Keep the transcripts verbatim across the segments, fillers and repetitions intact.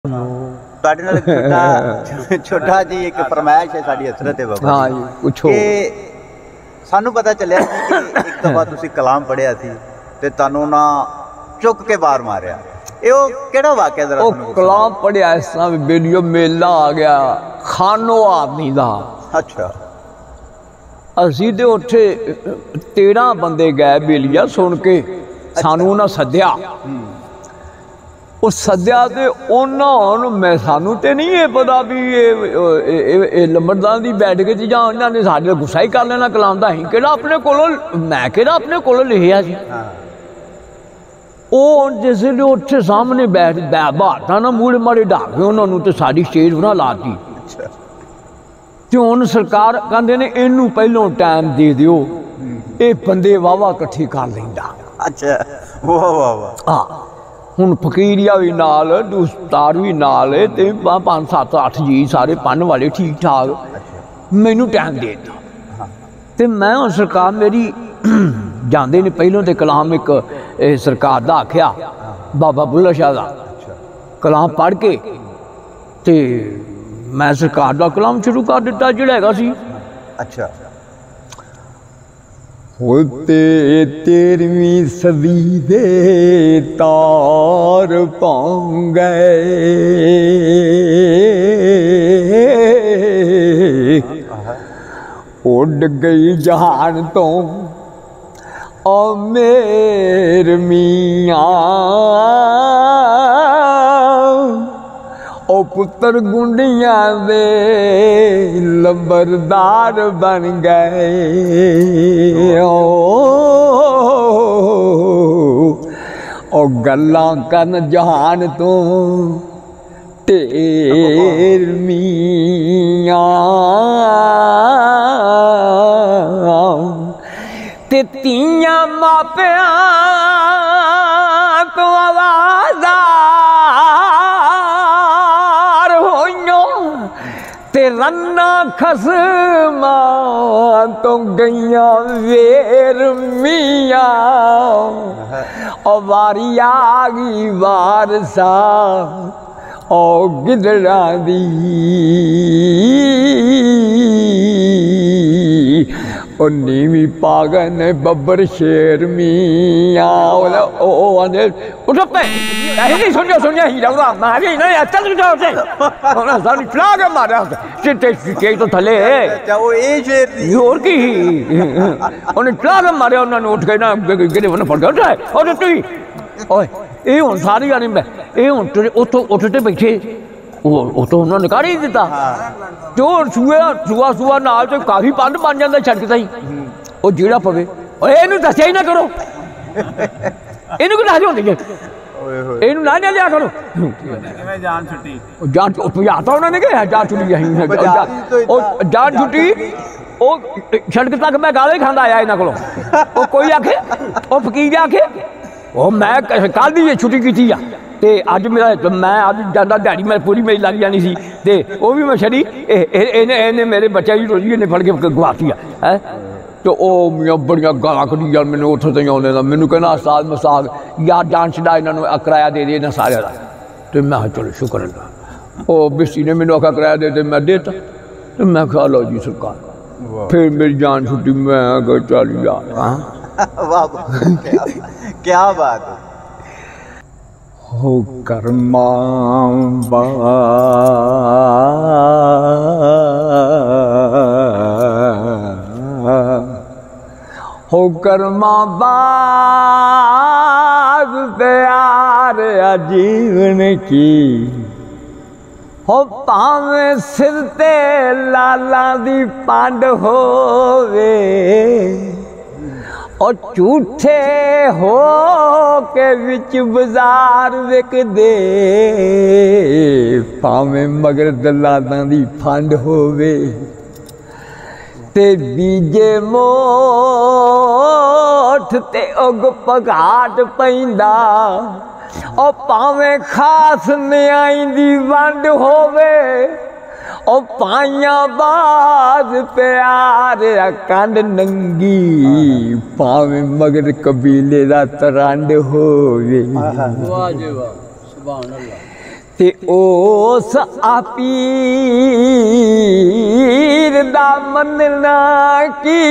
ਤੁਹਾਡੇ ਨਾਲ ਛੋਟਾ ਛੋਟਾ ਜੀ ਇੱਕ ਫਰਮਾਇਸ਼ ਹੈ ਸਾਡੀ ਹਸਰਤ ਹੈ ਬਾਬਾ। हाँ जी पूछो। ਕਿ ਸਾਨੂੰ ਪਤਾ ਚੱਲਿਆ ਸੀ ਕਿ ਇੱਕ ਦਫਾ ਤੁਸੀਂ ਕਲਾਮ ਪੜ੍ਹਿਆ ਸੀ ਤੇ ਤੁਹਾਨੂੰ ਨਾ ਚੁੱਕ ਕੇ ਬਾਹਰ ਮਾਰਿਆ। ਇਹ ਉਹ ਕਿਹੜਾ ਵਾਕਿਆ ਜ਼ਰਾ ਉਹ ਕਲਾਮ ਪੜ੍ਹਿਆ ਇਸ ਤਰ੍ਹਾਂ ਵੀਡੀਓ ਮੇਲਾ ਆ ਗਿਆ ਖਾਨੋ ਆਦਮੀ ਦਾ। ਅੱਛਾ। ਅਸੀਂ ਤੇ ਉੱਥੇ ਤੇਰਾਂ ਬੰਦੇ ਗਏ ਬੇਲੀਆ ਸੁਣ ਕੇ ਸਾਨੂੰ ਉਹਨਾਂ ਸੱਦਿਆ। ਉਹ ਸੱਦਿਆ ਤੇ ਉਹਨਾਂ ਮੈਂ ਸਾਨੂੰ ਤੇ ਨਹੀਂ ਇਹ ਪਤਾ ਵੀ ਇਹ ਲੰਬੜਦਾਰ ਦੀ ਬੈਠ ਕੇ ਜਾਂ ਉਹਨਾਂ ਨੇ ਸਾਡੇ ਗੁੱਸਾ ਹੀ ਕਰ ਲੈਣਾ ਕਲਾਮ ਦਾ। ਅਸੀਂ ਕਿਹੜਾ ਆਪਣੇ ਕੋਲੋਂ ਮੈਂ ਕਿਹੜਾ ਆਪਣੇ ਕੋਲੋਂ ਲਿਖਿਆ ਸੀ। ਉਹ ਜਿਸ ਵੇਲੇ ਉੱਥੇ ਸਾਹਮਣੇ ਬੈਠ ਬਹਾਤਾ ਨਾ ਮੂਹਰੇ ਮਾਰੇ ਢਾ ਕੇ ਉਹਨਾਂ ਨੂੰ ਤੇ ਸਾਡੀ ਸਟੇਜ ਬਣਾ ਲਾਤੀ। ਤੇ ਹੁਣ ਸਰਕਾਰ ਕਹਿੰਦੇ ਨੇ ਇਹਨੂੰ ਪਹਿਲੋਂ ਟਾਈਮ ਦੇ ਦਿਓ ਇਹ ਬੰਦੇ ਵਾਹਵਾ ਇਕੱਠੇ ਕਰ ਲੈਂਦਾ। ਅੱਛਾ ਵਾਹ ਵਾਹ ਵਾਹ। ਹਾਂ ਹੁਣ ਫਕੀਰੀਆ ਵੀ नाल उस्ताद भी नाल ते पाँच सत्त अठ जी सारे पढ़ने वाले ठीक ठाक मैनू टाइम दे दिता। ते मैं हुण सरकार मेरी जांदे ने पहलों तो कलाम एक सरकार दा आख्या बाबा बुल्ला शाह दा कलाम पढ़ के ते मैं सरकार दा कलाम शुरू कर दिता जिहड़ा हैगा सी। अच्छा। होते तेरहवीं सदी दे तार पाऊं गए उड़ गई जहान तो ओ मेर मियाँ ओ पुत्र गुंडिया दे लंबरदार बन गए। ओ, ओ गल्लां करन जहान तो तेर मियाँ ते तियां मापियां तो आवाज़ा ते रन्ना खसमा तो गैया वेर मिया ओ वारी आ गई वारसा ओ गिदड़ा दी ओ नीवी पागन बब्बर शेर मिया ओ ओ आने उठ पे ऐसे नहीं सुनिया सुनिया ही जाऊँगा मारे नहीं चल जाओ से ना सारी फ्लाग मारा चिट्टे चिट्टे तो थले अच्छा वो ये शेर थी और की उन्हें फ्लाग मारे उन्होंने उठ के ना गिरे उन्हें पड़ गया और तू ओए ये हुन सारी जानी मैं ये हुन उठो उठते बैठे वो तो उन्होंने कर ही दिता जो सूआ सूआ सूआ नाल तो काफी पंड बन जाता छड़क सही वो जीड़ा पवे इनू दसिया ही ना करो इनू को दस होंदी है इनू ना लिया करो जान छुट्टी जान भजाता उन्होंने क्या जान छुट्टी जान छुट्टी वो सड़क तक मैं गाले खांदा आया इन्हों को कोई आखे वो फकीर आखे वो मैं कल दी छुट्टी की आ ते अज मेरा मैं अज जाना दिहाड़ी मैं पूरी मेरी लग जानी सी ते वो भी मैं छड़ी इन्हें मेरे बच्चे की रोजी इन्हें फड़ के गवाती है तो वो बड़िया गालां कढ़ी यार मैंने उठो तो आने का मैनू कहना उस्ताद मसाक यार जान छड़ा इन्होंने किराया दे दे इन्हें सारे का तो मैं चलो शुक्र अल्लाह वो बिस्सी ने मैनू आखा किराया दे दे मैं देता तो मैं कहा लो जी सरकार फिर मेरी जान छुट्टी मैं चल यार। हाँ क्या बात है हो कर्मा हो कर्मा बाज प्यार जीवन की हो पावे सिर ते लाला दी पांड होवे और झूठे हो के विच बाजार विक दे भावें मगर दलालां दी फंड होवे ते बीजे मोठ ते उग पघाट पैंदा और भावें खास न्याई दी वंड होवे ओ पाइया बाज प्यार कंड नंगी पावे मगर कबीले दा तरंड होवे ते उस आपीर दा मनना की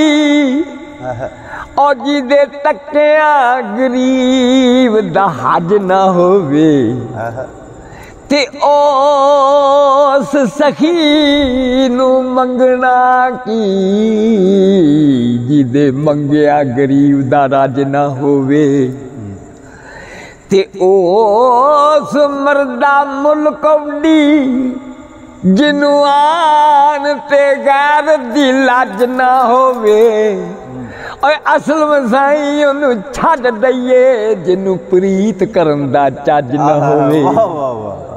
और जिदे तकिया गरीब दा हज ना होवे ते उस सखी नू मंगना की जिदे मंगया गरीब दा राज ना होवे ते उस मर्दा मुल्क उडी जिनू आन ते गैर दी लाज ना होवे और असल मसाई ओनू छड्ड दईए जिनू प्रीत करन दा चज ना होवे।